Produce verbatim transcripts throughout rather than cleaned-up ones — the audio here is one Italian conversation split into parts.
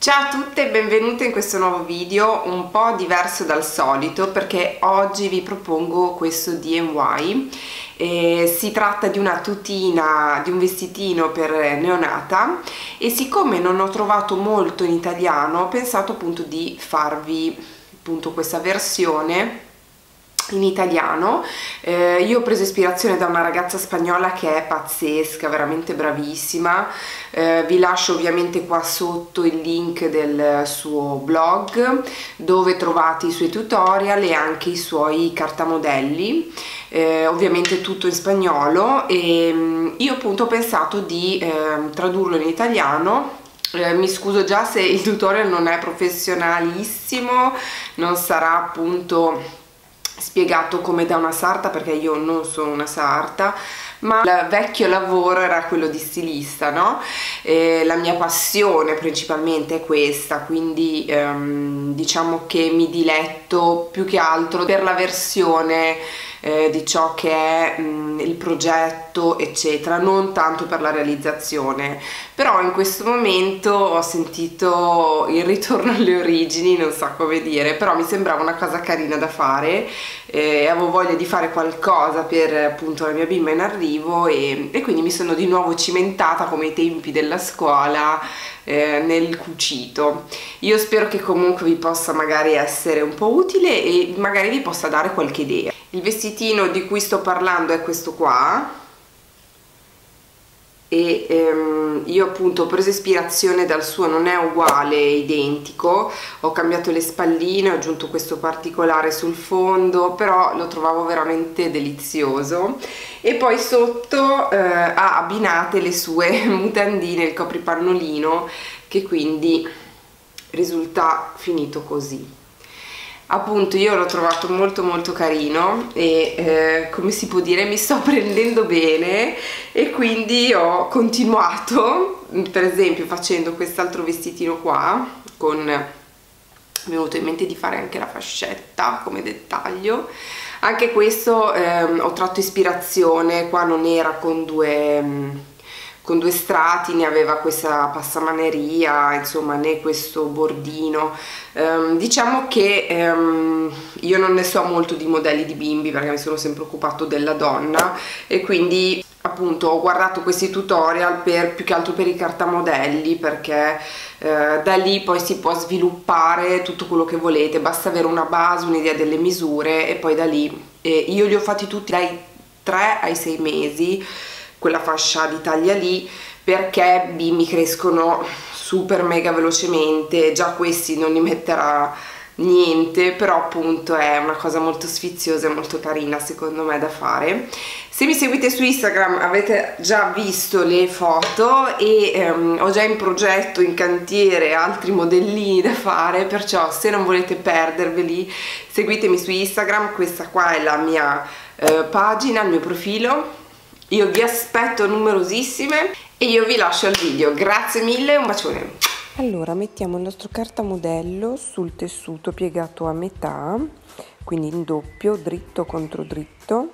Ciao a tutte e benvenute in questo nuovo video un po' diverso dal solito perché oggi vi propongo questo D I Y. Eh, si tratta di una tutina, di un vestitino per neonata e siccome non ho trovato molto in italiano ho pensato appunto di farvi appunto questa versione in italiano. Eh, io ho preso ispirazione da una ragazza spagnola che è pazzesca, veramente bravissima. Eh, vi lascio ovviamente qua sotto il link del suo blog dove trovate i suoi tutorial e anche i suoi cartamodelli, eh, ovviamente tutto in spagnolo, e io appunto ho pensato di eh, tradurlo in italiano. Eh, mi scuso già se il tutorial non è professionalissimo, non sarà appunto spiegato come da una sarta perché io non sono una sarta, ma il vecchio lavoro era quello di stilista, no? E la mia passione principalmente è questa, quindi ehm, diciamo che mi diletto più che altro per la versione eh, di ciò che è mh, il progetto eccetera, non tanto per la realizzazione. Però in questo momento ho sentito il ritorno alle origini, non so come dire, però mi sembrava una cosa carina da fare, eh, avevo voglia di fare qualcosa per appunto la mia bimba in arrivo e, e quindi mi sono di nuovo cimentata come ai tempi della scuola eh, nel cucito. Io spero che comunque vi possa magari essere un po' utile e magari vi possa dare qualche idea. Il vestitino di cui sto parlando è questo qua e ehm, io appunto ho preso ispirazione dal suo, non è uguale, è identico, ho cambiato le spalline, ho aggiunto questo particolare sul fondo, però lo trovavo veramente delizioso. E poi sotto eh, ha abbinate le sue mutandine, il copripannolino, che quindi risulta finito così. Appunto io l'ho trovato molto molto carino e eh, come si può dire mi sto prendendo bene e quindi ho continuato, per esempio facendo quest'altro vestitino qua, con mi è venuto in mente di fare anche la fascetta come dettaglio. Anche questo ehm, ho tratto ispirazione, qua non era con due con due strati, ne aveva questa passamaneria, insomma, né questo bordino. Um, diciamo che um, io non ne so molto di modelli di bimbi perché mi sono sempre occupato della donna e quindi appunto ho guardato questi tutorial per più che altro per i cartamodelli, perché eh, da lì poi si può sviluppare tutto quello che volete, basta avere una base, un'idea delle misure e poi da lì eh, io li ho fatti tutti dai tre ai sei mesi, quella fascia di taglia lì, perché bimbi crescono super mega velocemente, già questi non li metterà niente, però appunto è una cosa molto sfiziosa e molto carina secondo me da fare. Se mi seguite su Instagram avete già visto le foto e ehm, ho già in progetto, in cantiere, altri modellini da fare, perciò se non volete perderveli seguitemi su Instagram, questa qua è la mia eh, pagina, il mio profilo. Io vi aspetto numerosissime e io vi lascio il video. Grazie mille, un bacione. Allora mettiamo il nostro cartamodello sul tessuto piegato a metà, quindi in doppio, dritto contro dritto,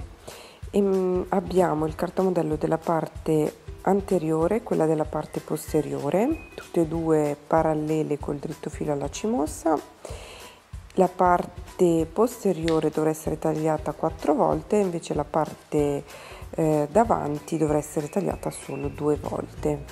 e abbiamo il cartamodello della parte anteriore e quella della parte posteriore, tutte e due parallele col dritto filo alla cimossa. La parte posteriore dovrà essere tagliata quattro volte, invece la parte eh, davanti dovrà essere tagliata solo due volte.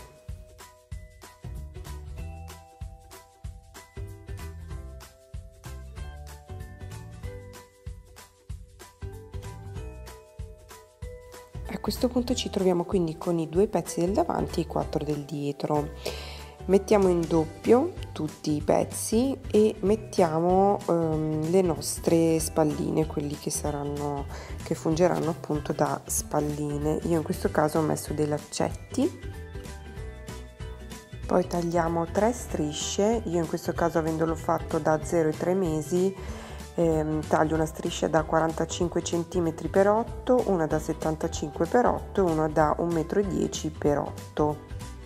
A questo punto ci troviamo quindi con i due pezzi del davanti e i quattro del dietro. Mettiamo in doppio tutti i pezzi e mettiamo um, le nostre spalline, quelli che saranno, che fungeranno appunto da spalline. Io in questo caso ho messo dei laccetti, poi tagliamo tre strisce. Io in questo caso, avendolo fatto da zero ai tre mesi, ehm, taglio una striscia da quarantacinque centimetri per otto, una da settantacinque per otto e una da uno virgola dieci metri per otto.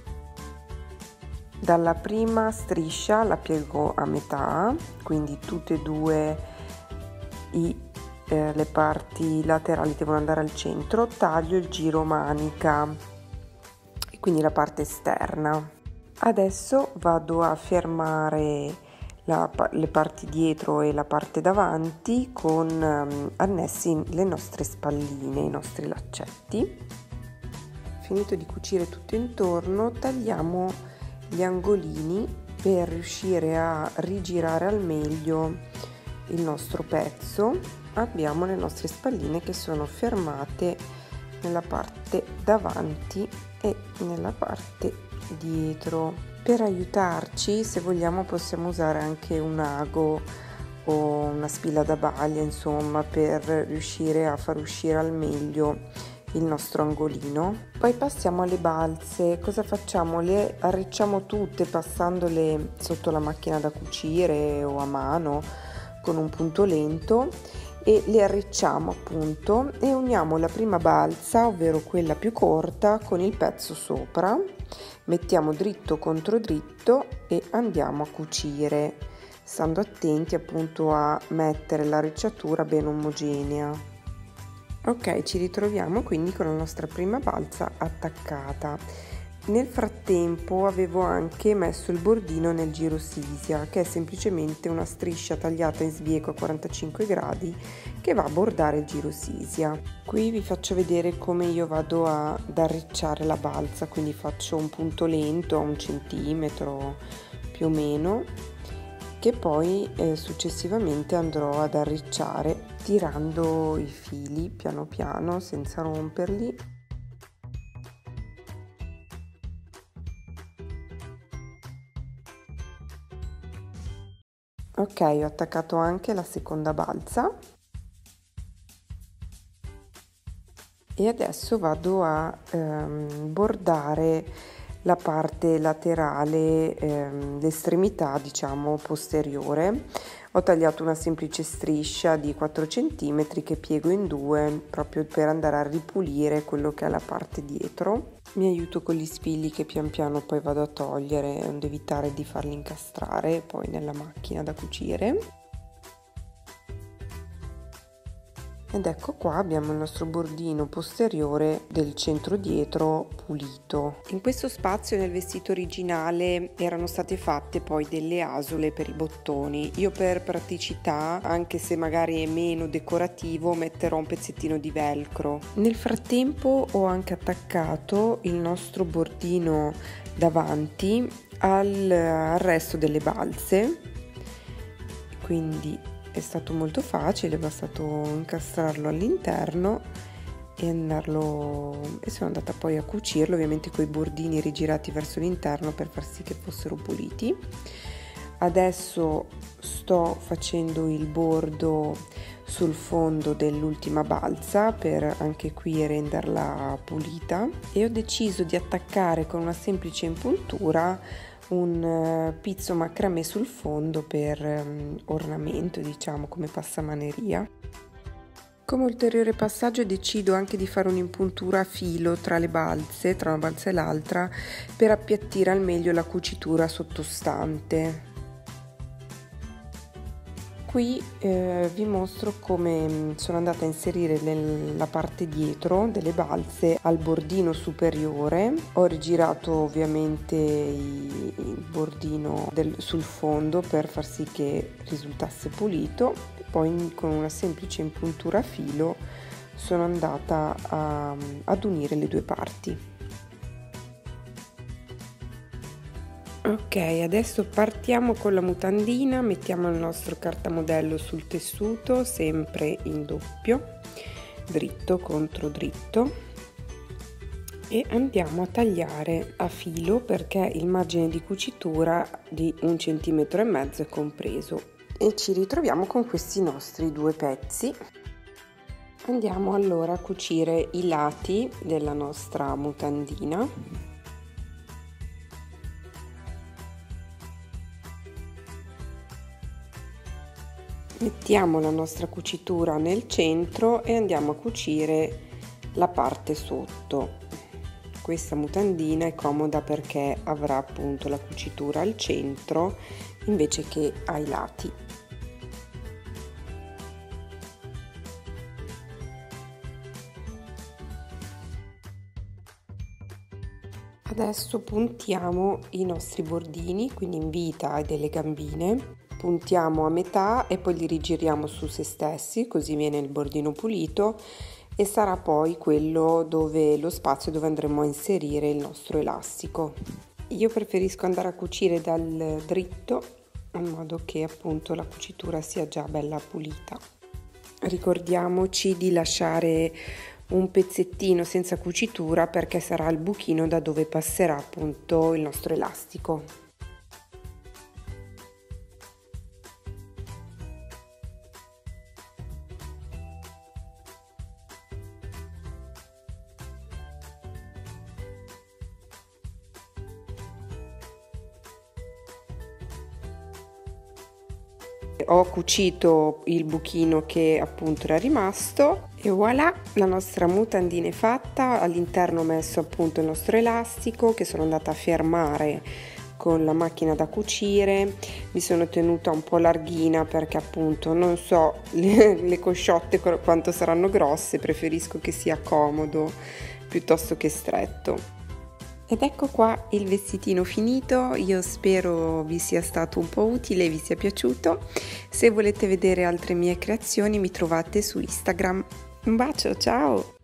Dalla prima striscia la piego a metà, quindi tutte e due i, eh, le parti laterali devono andare al centro, taglio il giro manica e quindi la parte esterna. Adesso vado a fermare la, le parti dietro e la parte davanti con um, annessi le nostre spalline, i nostri laccetti. Finito di cucire tutto intorno, tagliamo gli angolini per riuscire a rigirare al meglio il nostro pezzo. Abbiamo le nostre spalline che sono fermate nella parte davanti e nella parte dietro. Per aiutarci, se vogliamo, possiamo usare anche un ago o una spilla da baglia, insomma, per riuscire a far uscire al meglio il nostro angolino. Poi passiamo alle balze. Cosa facciamo? Le arricciamo tutte passandole sotto la macchina da cucire o a mano con un punto lento e le arricciamo appunto e uniamo la prima balza, ovvero quella più corta, con il pezzo sopra, mettiamo dritto contro dritto e andiamo a cucire, stando attenti appunto a mettere l'arricciatura ben omogenea. Ok, ci ritroviamo quindi con la nostra prima balza attaccata. Nel frattempo avevo anche messo il bordino nel girosisia, che è semplicemente una striscia tagliata in sbieco a quarantacinque gradi che va a bordare il girosisia. Qui vi faccio vedere come io vado a, ad arricciare la balza, quindi faccio un punto lento a un centimetro più o meno, che poi eh, successivamente andrò ad arricciare tirando i fili piano piano senza romperli. Ok, ho attaccato anche la seconda balza e adesso vado a ehm, bordare la parte laterale, ehm, l'estremità diciamo posteriore. Ho tagliato una semplice striscia di quattro centimetri che piego in due proprio per andare a ripulire quello che è la parte dietro. Mi aiuto con gli spilli che pian piano poi vado a togliere, onde evitare di farli incastrare poi nella macchina da cucire. Ed ecco qua abbiamo il nostro bordino posteriore del centro dietro pulito. In questo spazio nel vestito originale erano state fatte poi delle asole per i bottoni. Io per praticità, anche se magari è meno decorativo, metterò un pezzettino di velcro. Nel frattempo ho anche attaccato il nostro bordino davanti al, al resto delle balze, quindi è stato molto facile, è bastato incastrarlo all'interno e andarlo e sono andata poi a cucirlo, ovviamente con i bordini rigirati verso l'interno per far sì che fossero puliti. Adesso sto facendo il bordo sul fondo dell'ultima balza per anche qui renderla pulita e ho deciso di attaccare con una semplice impuntura un pizzo macramè sul fondo per um, ornamento, diciamo, come passamaneria. Come ulteriore passaggio decido anche di fare un'impuntura a filo tra le balze, tra una balza e l'altra, per appiattire al meglio la cucitura sottostante. Qui eh, vi mostro come sono andata a inserire nella parte dietro delle balze al bordino superiore. Ho rigirato ovviamente i, il bordino del, sul fondo per far sì che risultasse pulito e poi con una semplice impuntura a filo sono andata a, ad unire le due parti. Ok, adesso partiamo con la mutandina, mettiamo il nostro cartamodello sul tessuto, sempre in doppio, dritto contro dritto, e andiamo a tagliare a filo perché il margine di cucitura di un centimetro e mezzo è compreso. E ci ritroviamo con questi nostri due pezzi. Andiamo allora a cucire i lati della nostra mutandina. Mettiamo la nostra cucitura nel centro e andiamo a cucire la parte sotto. Questa mutandina è comoda perché avrà appunto la cucitura al centro invece che ai lati. Adesso puntiamo i nostri bordini, quindi in vita e delle gambine, puntiamo a metà e poi li rigiriamo su se stessi, così viene il bordino pulito e sarà poi quello dove lo spazio dove andremo a inserire il nostro elastico. Io preferisco andare a cucire dal dritto in modo che appunto la cucitura sia già bella pulita. Ricordiamoci di lasciare un pezzettino senza cucitura perché sarà il buchino da dove passerà appunto il nostro elastico. Ho cucito il buchino che appunto era rimasto e voilà, la nostra mutandina è fatta. All'interno ho messo appunto il nostro elastico che sono andata a fermare con la macchina da cucire. Mi sono tenuta un po' larghina perché appunto non so le, le cosciotte quanto saranno grosse, preferisco che sia comodo piuttosto che stretto. Ed ecco qua il vestitino finito, io spero vi sia stato un po' utile e vi sia piaciuto. Se volete vedere altre mie creazioni mi trovate su Instagram. Un bacio, ciao!